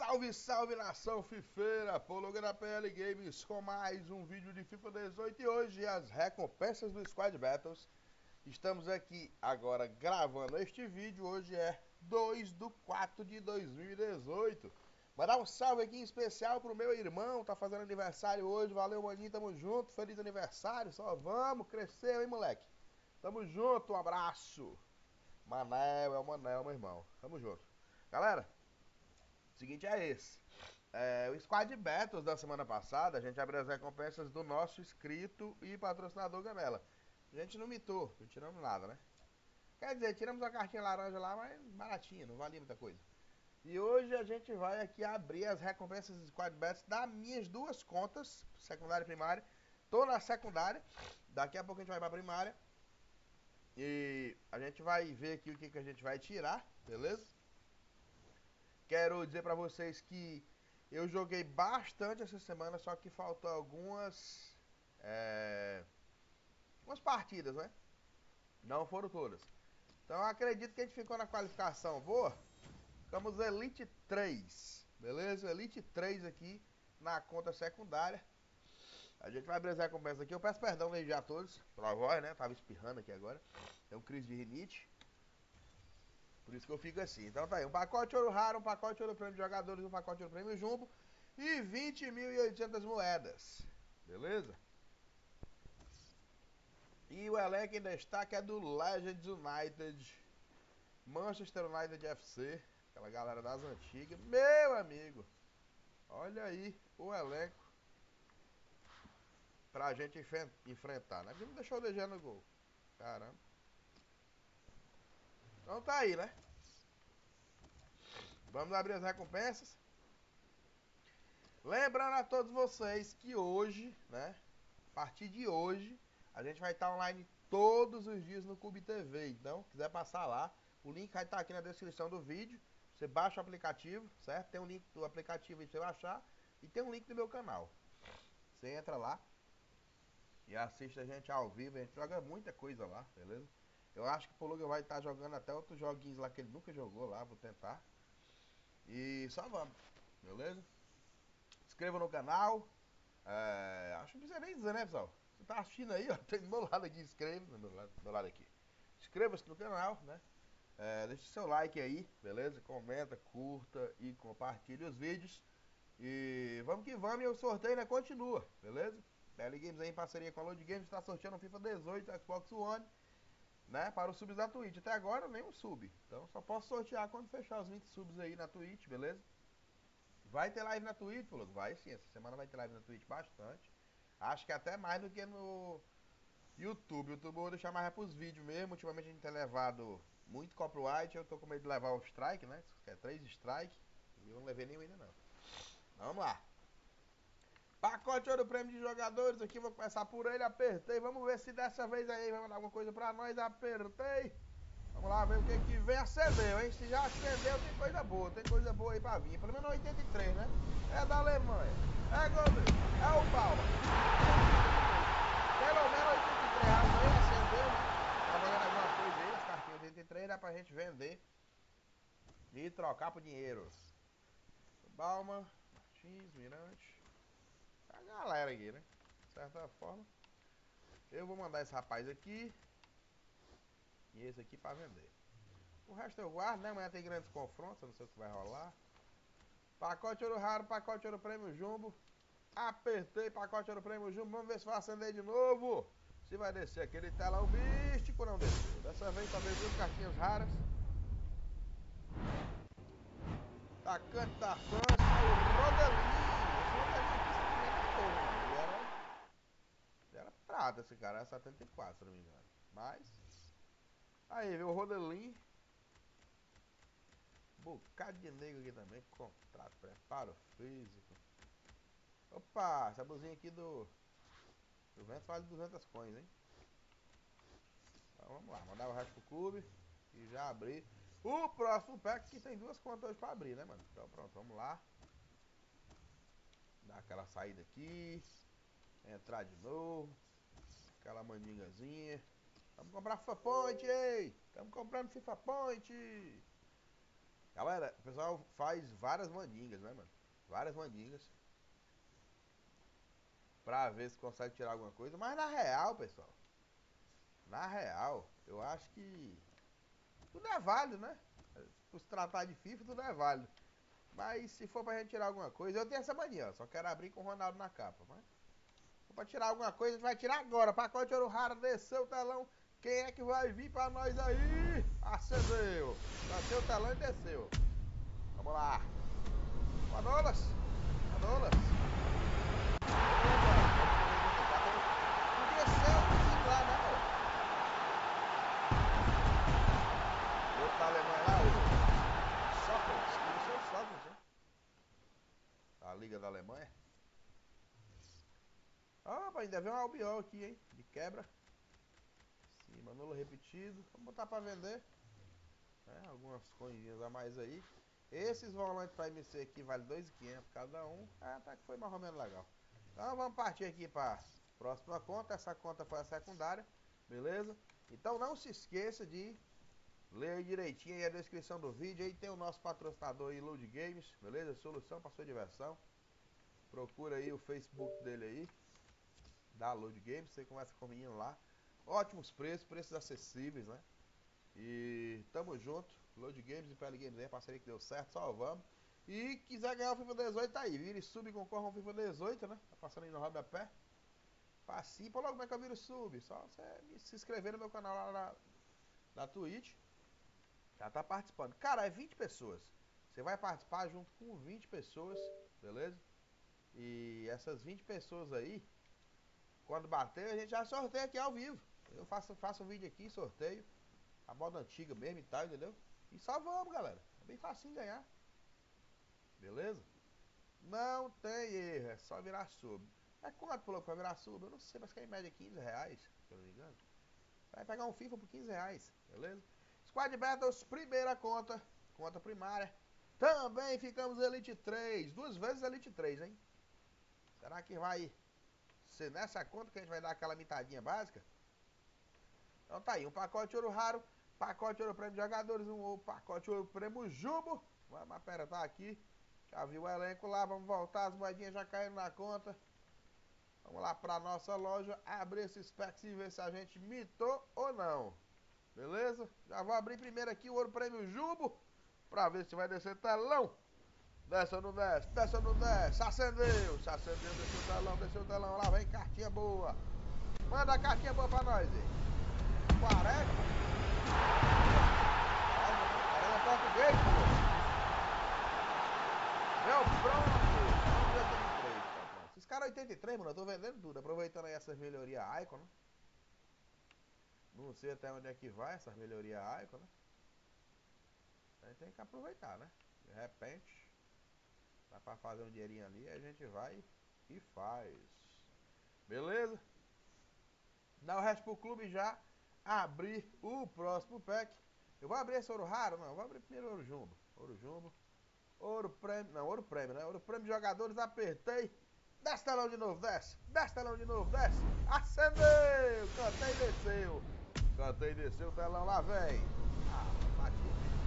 Salve, salve nação fifeira, Pologa da PL Games com mais um vídeo de FIFA 18 e hoje as recompensas do Squad Battles. Estamos aqui agora gravando este vídeo, hoje é 2/4/2018. Mandar um salve aqui em especial pro meu irmão, tá fazendo aniversário hoje, valeu maninho, tamo junto, feliz aniversário, só vamos, cresceu, hein moleque. Tamo junto, um abraço. Manel, é o Manel, meu irmão, tamo junto. Galera, o seguinte é esse. O Squad Battles da semana passada, a gente abriu as recompensas do nosso inscrito e patrocinador Gamela. A gente não mitou, não tiramos nada, né? Quer dizer, tiramos a cartinha laranja lá, mas baratinha, não valia muita coisa. E hoje a gente vai aqui abrir as recompensas do Squad Battles das minhas duas contas, secundária e primária. Tô na secundária, daqui a pouco a gente vai pra primária. E a gente vai ver aqui o que a gente vai tirar, beleza? Quero dizer pra vocês que eu joguei bastante essa semana, só que faltou algumas partidas, né? Não foram todas. Então eu acredito que a gente ficou na qualificação boa. Ficamos Elite 3, beleza? Elite 3 aqui na conta secundária. A gente vai abrir as recompensas aqui. Eu peço perdão desde já a todos pela voz, né? Tava espirrando aqui agora. É um crise de rinite. Por isso que eu fico assim. Então tá aí, um pacote ouro raro, um pacote ouro prêmio de jogadores, um pacote ouro prêmio jumbo e 20.800 moedas. Beleza? E o elenco em destaque é do Leeds United, Manchester United FC, aquela galera das antigas. Meu amigo, olha aí o elenco pra gente enfrentar, né? Não deixou o DG no gol. Caramba. Então tá aí, né? Vamos abrir as recompensas. Lembrando a todos vocês que hoje, né? A partir de hoje, a gente vai estar online todos os dias no Cube TV. Então, quiser passar lá, o link vai estar aqui na descrição do vídeo. Você baixa o aplicativo, certo? Tem um link do aplicativo aí pra você baixar. E tem um link do meu canal. Você entra lá e assiste a gente ao vivo. A gente joga muita coisa lá, beleza? Eu acho que o Poluga vai estar jogando até outros joguinhos lá que ele nunca jogou lá. Vou tentar. E só vamos, beleza? Se inscreva no canal. Acho que não precisa nem dizer, né, pessoal? Você tá assistindo aí, ó, tem do meu lado aqui, inscreva, do meu lado aqui. Inscreva-se no canal, né? Deixe seu like aí, beleza? Comenta, curta e compartilhe os vídeos. E vamos que vamos, e o sorteio ainda continua, beleza? PL Games aí em parceria com a Load Games está sorteando o FIFA 18 Xbox One, né? Para os subs da Twitch. Até agora nenhum sub, então só posso sortear quando fechar os 20 subs aí na Twitch, beleza? Vai ter live na Twitch, falou? Vai sim, essa semana vai ter live na Twitch bastante. Acho que até mais do que no YouTube. YouTube eu vou deixar mais pros vídeos mesmo. Ultimamente a gente tem levado muito copyright. Eu tô com medo de levar o strike, né? Que é 3 strike. E eu não levei nenhum ainda não. Vamos lá. Pacote ouro prêmio de jogadores. Aqui vou começar por ele. Apertei. Vamos ver se dessa vez aí vai mandar alguma coisa pra nós. Apertei. Vamos lá ver o que vem. Acendeu, hein? Se já acendeu, tem coisa boa aí pra vir. Pelo menos 83, né? É da Alemanha. É goleiro. É o Palma. Pelo menos 83 reais aí acendeu, né? Tá valendo alguma coisa aí. As cartinhas 83 dá pra gente vender e trocar por dinheiro. Balma, Martins, Mirante. A galera aqui, né? De certa forma. Eu vou mandar esse rapaz aqui e esse aqui pra vender. O resto eu guardo, né? Amanhã tem grandes confrontos, eu não sei o que vai rolar. Pacote ouro raro, pacote ouro prêmio jumbo. Apertei pacote ouro prêmio jumbo. Vamos ver se vai acender de novo. Se vai descer aquele telão místico, não desceu. Dessa vez talvez duas cartinhas raras. Atacante da França, o Rodelinho. Esse Rodelinho aqui simplesmente torre, mano. Ele era prata esse cara, era 74, se não me engano. Mas. Aí, viu o Rodelinho. Bocado de negro aqui também. Contrato, preparo físico. Opa, essa blusinha aqui do Juventus vale 200 coins, hein? Então vamos lá, mandar o resto pro clube e já abrir. O próximo pack que tem duas contas hoje pra abrir, né, mano? Então pronto, vamos lá. Dar aquela saída aqui. Entrar de novo. Aquela mandingazinha. Vamos comprar FIFA Point, ei! Estamos comprando FIFA Point! Galera, o pessoal faz várias mandingas, né, mano? Várias mandingas. Pra ver se consegue tirar alguma coisa. Mas na real, pessoal. Na real, eu acho que tudo é válido, né? Por se tratar de FIFA, tudo é válido. Mas se for pra gente tirar alguma coisa, eu tenho essa mania, ó. Só quero abrir com o Ronaldo na capa. Mas se for pra tirar alguma coisa, a gente vai tirar agora. Pacote ouro raro, desceu o telão. Quem é que vai vir pra nós aí? Acendeu. Bateu o telão e desceu. Vamos lá. Manolas. Manolas. Podia ser o menino lá, né, ó? O outro da Alemanha lá, o Sócrates. Podia ser o Sócrates, né? A Liga da Alemanha. Ah, ainda vem um Albiol aqui, hein? De quebra. Sim, Manolo repetido. Vamos botar pra vender. Algumas coisinhas a mais aí. Esses volantes pra MC aqui vale 2.500 cada um. Até que foi mais ou menos legal. Então vamos partir aqui para próxima conta. Essa conta foi a secundária, beleza? Então não se esqueça de ler aí direitinho aí a descrição do vídeo. Aí tem o nosso patrocinador aí, Load Games, beleza? Solução para sua diversão. Procura aí o Facebook dele aí, da Load Games. Você conversa com o menino lá. Ótimos preços, preços acessíveis, né? E tamo junto. Load Games e PL Games aí, parceria que deu certo, só vamos. E quiser ganhar o FIFA 18, tá aí. Vira e sub e concorra ao FIFA 18, né? Tá passando aí no rodapé. Facinho, pô, logo como é que eu viro sub? Só você se inscrever no meu canal lá na Twitch. Já tá participando. Cara, é 20 pessoas. Você vai participar junto com 20 pessoas, beleza? E essas 20 pessoas aí, quando bater, a gente já sorteia aqui ao vivo. Eu faço um vídeo aqui, sorteio. A moda antiga mesmo e tal, entendeu? E só vamos, galera. É bem facinho ganhar. Beleza? Não tem erro, é só virar sub. É quanto falou pra virar sub? Eu não sei, mas que é em média 15 reais, se eu não me engano. Vai pegar um FIFA por 15 reais, beleza? Squad Battles, primeira conta, conta primária. Também ficamos Elite 3, duas vezes Elite 3, hein? Será que vai ser nessa conta que a gente vai dar aquela mitadinha básica? Então tá aí, um pacote ouro raro, pacote ouro prêmio de jogadores, um pacote ouro prêmio jumbo. Vamos apertar aqui. Já viu o elenco lá, vamos voltar, as moedinhas já caíram na conta. Vamos lá pra nossa loja, abrir esses packs e ver se a gente mitou ou não. Beleza? Já vou abrir primeiro aqui o ouro prêmio jumbo, pra ver se vai descer telão. Desce ou não desce? Desce ou não desce? Acendeu, se acendeu, desceu o telão, lá vem cartinha boa. Manda a cartinha boa pra nós, hein? Quaresma? Quaresma é português, pô. Meu pronto. 83. Então pronto. Esses caras 83, mano, eu tô vendendo tudo. Aproveitando aí essas melhorias Icon, né? Não sei até onde é que vai essas melhorias Icon, né? A gente tem que aproveitar, né? De repente, dá pra fazer um dinheirinho ali, a gente vai e faz. Beleza? Dá o resto pro clube já abrir o próximo pack. Eu vou abrir esse ouro raro? Não, eu vou abrir primeiro o ouro jumbo. Ouro jumbo. Ouro prêmio. Não, ouro prêmio, né? Ouro prêmio de jogadores, apertei. Desce telão de novo, desce. Desce telão de novo, desce. Acendeu! Cantei e desceu. Cantei e desceu, o telão lá vem. Ah, bati.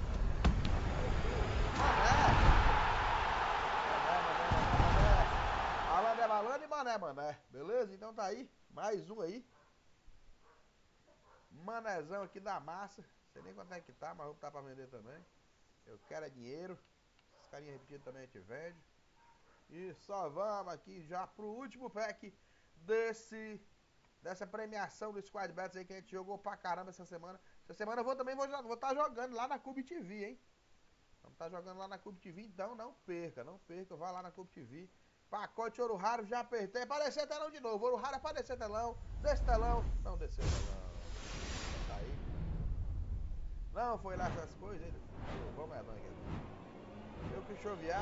Mané. Mané, mané, mané, mané. Malandro é malandro e mané, mané. Beleza? Então tá aí. Mais um aí. Manézão aqui da massa. Não sei nem quanto é que tá, mas vou botar pra vender também. Eu quero é dinheiro. Esses carinhas repetidos também a gente vende. E só vamos aqui já pro último pack dessa premiação do Squad Battles aí que a gente jogou pra caramba essa semana. Essa semana eu também vou estar jogando lá na Cube TV, hein? Vamos estar jogando lá na Cube TV, então não perca, não perca. Vá lá na Cube TV. Pacote ouro raro, já apertei. Aparecer telão de novo. Ouro raro, aparecer telão. Desse telão. Não desceu telão. Tá aí. Não foi lá essas coisas, hein? Vamos é aqui. Eu que choviar.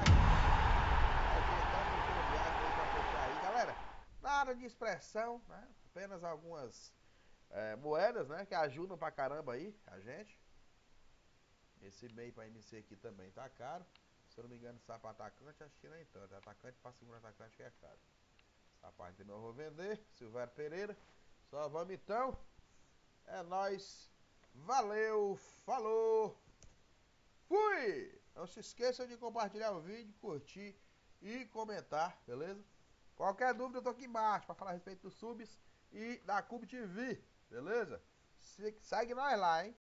Aí, galera, nada de expressão, né? Apenas algumas moedas, né? Que ajudam pra caramba aí a gente. Esse meio pra MC aqui também tá caro. Se eu não me engano, só pra atacante, acho que nem tanto. Atacante pra segundo atacante que é caro. Essa parte também eu vou vender. Silvério Pereira. Só vamos então. É nóis. Valeu, falou, fui! Não se esqueçam de compartilhar o vídeo, curtir e comentar, beleza? Qualquer dúvida eu tô aqui embaixo para falar a respeito dos subs e da Cube TV, beleza? Segue nós lá, hein?